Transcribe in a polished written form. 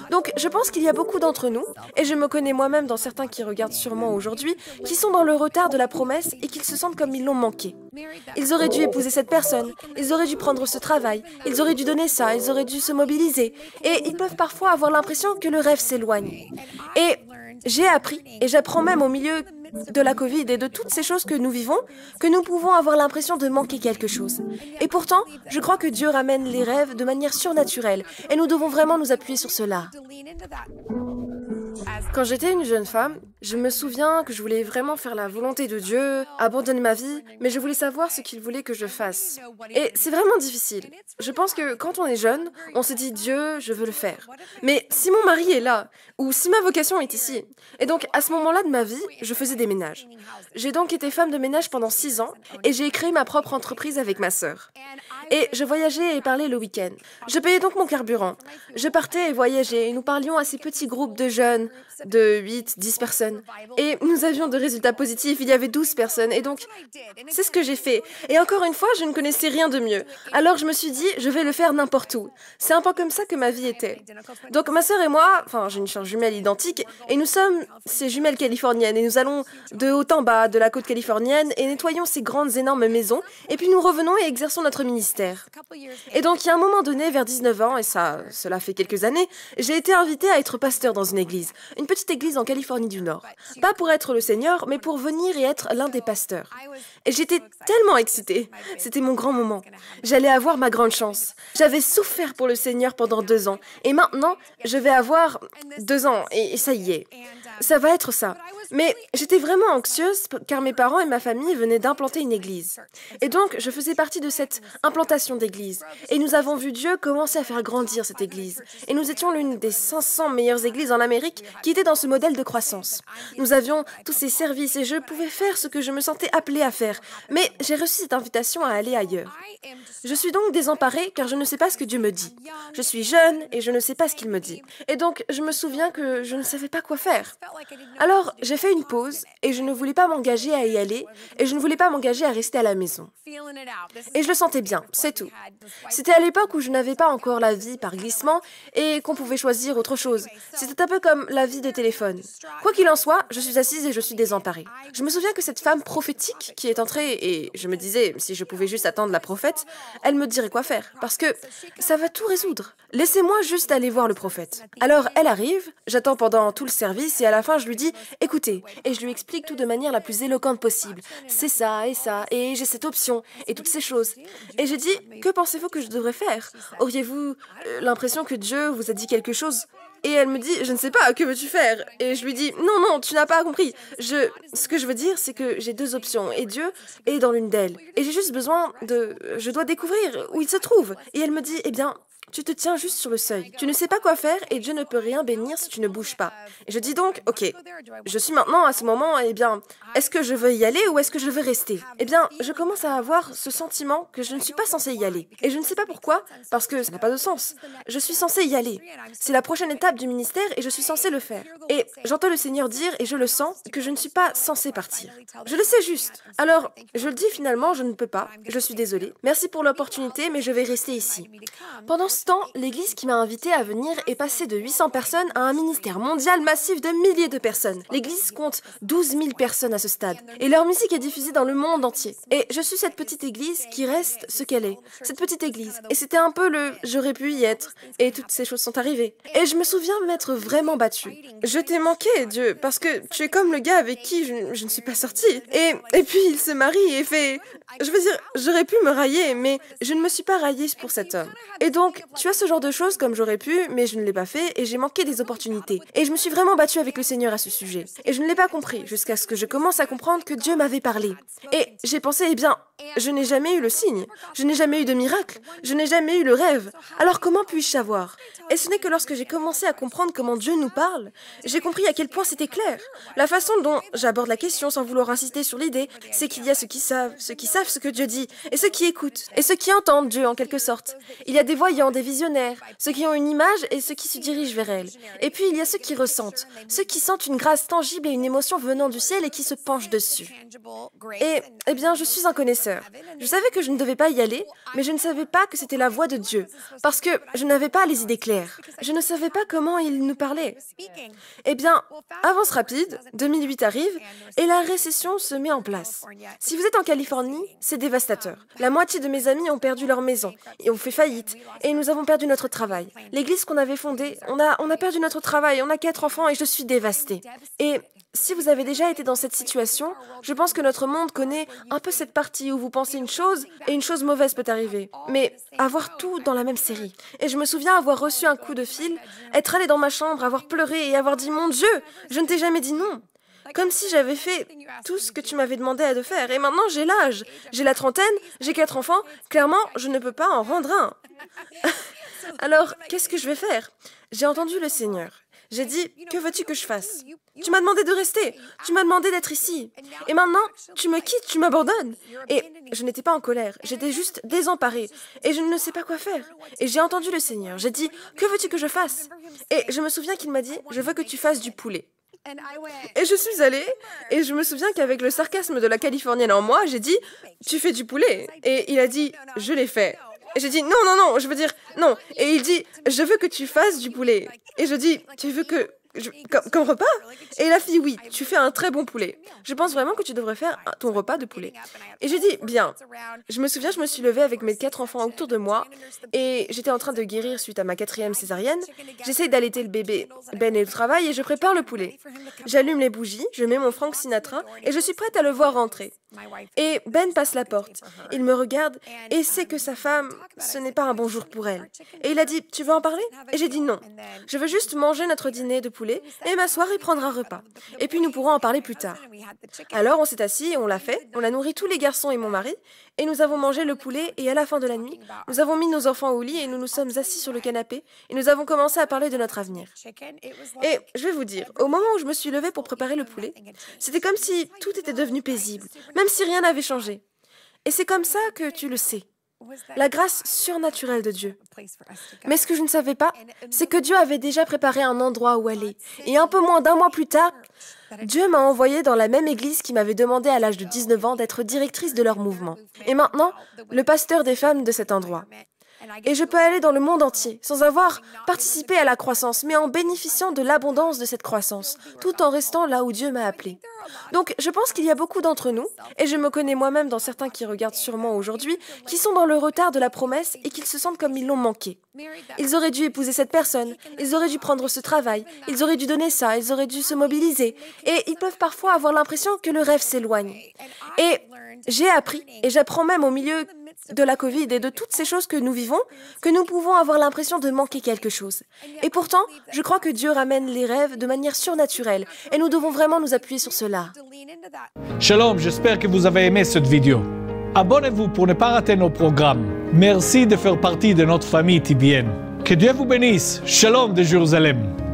Donc je pense qu'il y a beaucoup d'entre nous, et je me connais moi-même dans certains qui regardent sûrement aujourd'hui, qui sont dans le retard de la promesse et qu'ils se sentent comme ils l'ont manqué. Ils auraient dû épouser cette personne, ils auraient dû prendre ce travail, ils auraient dû donner ça, ils auraient dû se mobiliser, et ils peuvent parfois avoir l'impression que le rêve s'éloigne. Et j'ai appris, et j'apprends même au milieu de la Covid et de toutes ces choses que nous vivons, que nous pouvons avoir l'impression de manquer quelque chose. Et pourtant, je crois que Dieu ramène les rêves de manière surnaturelle, et nous devons vraiment nous appuyer sur cela. Quand j'étais une jeune femme, je me souviens que je voulais vraiment faire la volonté de Dieu, abandonner ma vie, mais je voulais savoir ce qu'il voulait que je fasse. Et c'est vraiment difficile. Je pense que quand on est jeune, on se dit Dieu, je veux le faire. Mais si mon mari est là, ou si ma vocation est ici, et donc à ce moment-là de ma vie, je faisais des ménages. J'ai donc été femme de ménage pendant 6 ans, et j'ai créé ma propre entreprise avec ma sœur. Et je voyageais et parlais le week-end. Je payais donc mon carburant. Je partais et voyageais, et nous parlions à ces petits groupes de jeunes, de 8, 10 personnes. Et nous avions de résultats positifs, il y avait 12 personnes, et donc c'est ce que j'ai fait. Et encore une fois, je ne connaissais rien de mieux. Alors je me suis dit, je vais le faire n'importe où. C'est un peu comme ça que ma vie était. Donc ma sœur et moi, enfin j'ai une sœur jumelle identique, et nous sommes ces jumelles californiennes, et nous allons de haut en bas de la côte californienne, et nettoyons ces grandes énormes maisons, et puis nous revenons et exerçons notre ministère. Et donc il y a un moment donné, vers 19 ans, et cela fait quelques années, j'ai été invitée à être pasteur dans une petite église en Californie du Nord. Pas pour être le Seigneur, mais pour venir et être l'un des pasteurs. Et j'étais tellement excitée. C'était mon grand moment. J'allais avoir ma grande chance. J'avais souffert pour le Seigneur pendant 2 ans. Et maintenant, je vais avoir 2 ans. Et ça y est. Ça va être ça. Mais j'étais vraiment anxieuse car mes parents et ma famille venaient d'implanter une église. Et donc, je faisais partie de cette implantation d'église. Et nous avons vu Dieu commencer à faire grandir cette église. Et nous étions l'une des 500 meilleures églises en Amérique qui était dans ce modèle de croissance. Nous avions tous ces services et je pouvais faire ce que je me sentais appelée à faire. Mais j'ai reçu cette invitation à aller ailleurs. Je suis donc désemparée car je ne sais pas ce que Dieu me dit. Je suis jeune et je ne sais pas ce qu'il me dit. Et donc, je me souviens que je ne savais pas quoi faire. Alors, j'ai fait une pause et je ne voulais pas m'engager à y aller et je ne voulais pas m'engager à rester à la maison. Et je le sentais bien, c'est tout. C'était à l'époque où je n'avais pas encore la vie par glissement et qu'on pouvait choisir autre chose. C'était un peu comme la vie de téléphone. Quoi qu'il en soit, je suis assise et je suis désemparée. Je me souviens que cette femme prophétique qui est entrée, et je me disais, si je pouvais juste attendre la prophète, elle me dirait quoi faire, parce que ça va tout résoudre. Laissez-moi juste aller voir le prophète. Alors elle arrive, j'attends pendant tout le service et à la fin je lui dis, écoutez, et je lui explique tout de manière la plus éloquente possible. C'est ça, et j'ai cette option, et toutes ces choses. Et j'ai dit, que pensez-vous que je devrais faire? Auriez-vous l'impression que Dieu vous a dit quelque chose? Et elle me dit, je ne sais pas, que veux-tu faire? Et je lui dis, non, non, tu n'as pas compris. Ce que je veux dire, c'est que j'ai 2 options, et Dieu est dans l'une d'elles. Et j'ai juste besoin je dois découvrir où il se trouve. Et elle me dit, eh bien, tu te tiens juste sur le seuil. Tu ne sais pas quoi faire et Dieu ne peut rien bénir si tu ne bouges pas. Et je dis donc, ok, je suis maintenant à ce moment, eh bien, est-ce que je veux y aller ou est-ce que je veux rester? Eh bien, je commence à avoir ce sentiment que je ne suis pas censée y aller. Et je ne sais pas pourquoi, parce que ça n'a pas de sens. Je suis censée y aller. C'est la prochaine étape du ministère et je suis censée le faire. Et j'entends le Seigneur dire, et je le sens, que je ne suis pas censée partir. Je le sais juste. Alors, je le dis finalement, je ne peux pas. Je suis désolée. Merci pour l'opportunité, mais je vais rester ici. Pendant ce temps, l'église qui m'a invitée à venir est passée de 800 personnes à un ministère mondial massif de milliers de personnes. L'église compte 12 000 personnes à ce stade. Et leur musique est diffusée dans le monde entier. Et je suis cette petite église qui reste ce qu'elle est. Cette petite église. Et c'était un peu le « j'aurais pu y être ». Et toutes ces choses sont arrivées. Et je me souviens m'être vraiment battue. Je t'ai manqué, Dieu, parce que tu es comme le gars avec qui je ne suis pas sortie. Et puis il se marie et fait... Je veux dire, j'aurais pu me railler, mais je ne me suis pas raillée pour cet homme. Et donc, tu as ce genre de choses comme j'aurais pu, mais je ne l'ai pas fait et j'ai manqué des opportunités. Et je me suis vraiment battue avec le Seigneur à ce sujet. Et je ne l'ai pas compris jusqu'à ce que je commence à comprendre que Dieu m'avait parlé. Et j'ai pensé, eh bien, je n'ai jamais eu le signe, je n'ai jamais eu de miracle, je n'ai jamais eu le rêve. Alors comment puis-je savoir? Et ce n'est que lorsque j'ai commencé à comprendre comment Dieu nous parle, j'ai compris à quel point c'était clair. La façon dont j'aborde la question sans vouloir insister sur l'idée, c'est qu'il y a ceux qui savent ce que Dieu dit, et ceux qui écoutent, et ceux qui entendent Dieu en quelque sorte. Il y a des voyants, des visionnaires, ceux qui ont une image et ceux qui se dirigent vers elle. Et puis il y a ceux qui ressentent, ceux qui sentent une grâce tangible et une émotion venant du ciel et qui se penchent dessus. Et, eh bien, je suis un connaisseur. Je savais que je ne devais pas y aller, mais je ne savais pas que c'était la voix de Dieu, parce que je n'avais pas les idées claires. Je ne savais pas comment il nous parlait. Eh bien, avance rapide, 2008 arrive, et la récession se met en place. Si vous êtes en Californie, c'est dévastateur. La moitié de mes amis ont perdu leur maison, et ont fait faillite, et nous avons perdu notre travail. L'église qu'on avait fondée, on a perdu notre travail, on a 4 enfants, et je suis dévastée. Et si vous avez déjà été dans cette situation, je pense que notre monde connaît un peu cette partie où vous pensez une chose et une chose mauvaise peut arriver. Mais avoir tout dans la même série. Et je me souviens avoir reçu un coup de fil, être allée dans ma chambre, avoir pleuré et avoir dit « Mon Dieu, je ne t'ai jamais dit non !» Comme si j'avais fait tout ce que tu m'avais demandé de faire. Et maintenant, j'ai l'âge. J'ai la trentaine, j'ai 4 enfants. Clairement, je ne peux pas en rendre un. Alors, qu'est-ce que je vais faire? J'ai entendu le Seigneur. J'ai dit, que veux-tu que je fasse? Tu m'as demandé de rester, tu m'as demandé d'être ici. Et maintenant, tu me quittes, tu m'abandonnes. Et je n'étais pas en colère, j'étais juste désemparée. Et je ne sais pas quoi faire. Et j'ai entendu le Seigneur. J'ai dit, que veux-tu que je fasse? Et je me souviens qu'il m'a dit, je veux que tu fasses du poulet. Et je suis allée, et je me souviens qu'avec le sarcasme de la Californienne en moi, j'ai dit, tu fais du poulet? Et il a dit, je l'ai fait. Et j'ai dit, non, non, non, je veux dire, non. Et il dit, je veux que tu fasses du poulet. Et je dis, tu veux que... Comme repas? Et il a dit, oui, tu fais un très bon poulet. Je pense vraiment que tu devrais faire ton repas de poulet. Et j'ai dit, bien. Je me souviens, je me suis levée avec mes 4 enfants autour de moi et j'étais en train de guérir suite à ma 4e césarienne. J'essaie d'allaiter le bébé. Ben est au travail et je prépare le poulet. J'allume les bougies, je mets mon Frank Sinatra et je suis prête à le voir rentrer. Et Ben passe la porte. Il me regarde et sait que sa femme, ce n'est pas un bon jour pour elle. Et il a dit, tu veux en parler? Et j'ai dit non. Je veux juste manger notre dîner de poulet et m'asseoir et prendre un repas. Et puis nous pourrons en parler plus tard. Alors on s'est assis et on l'a fait. On a nourri tous les garçons et mon mari. Et nous avons mangé le poulet et à la fin de la nuit, nous avons mis nos enfants au lit et nous nous sommes assis sur le canapé et nous avons commencé à parler de notre avenir. Et je vais vous dire, au moment où je me suis levée pour préparer le poulet, c'était comme si tout était devenu paisible, même si rien n'avait changé. Et c'est comme ça que tu le sais. La grâce surnaturelle de Dieu. Mais ce que je ne savais pas, c'est que Dieu avait déjà préparé un endroit où aller. Et un peu moins d'1 mois plus tard, Dieu m'a envoyée dans la même église qui m'avait demandé à l'âge de 19 ans d'être directrice de leur mouvement. Et maintenant, le pasteur des femmes de cet endroit. Et je peux aller dans le monde entier, sans avoir participé à la croissance, mais en bénéficiant de l'abondance de cette croissance, tout en restant là où Dieu m'a appelé. Donc, je pense qu'il y a beaucoup d'entre nous, et je me connais moi-même dans certains qui regardent sûrement aujourd'hui, qui sont dans le retard de la promesse et qu'ils se sentent comme ils l'ont manqué. Ils auraient dû épouser cette personne, ils auraient dû prendre ce travail, ils auraient dû donner ça, ils auraient dû se mobiliser, et ils peuvent parfois avoir l'impression que le rêve s'éloigne. Et j'ai appris, et j'apprends même au milieu de la Covid et de toutes ces choses que nous vivons, que nous pouvons avoir l'impression de manquer quelque chose. Et pourtant, je crois que Dieu ramène les rêves de manière surnaturelle et nous devons vraiment nous appuyer sur cela. Shalom, j'espère que vous avez aimé cette vidéo. Abonnez-vous pour ne pas rater nos programmes. Merci de faire partie de notre famille TBN. Que Dieu vous bénisse. Shalom de Jérusalem.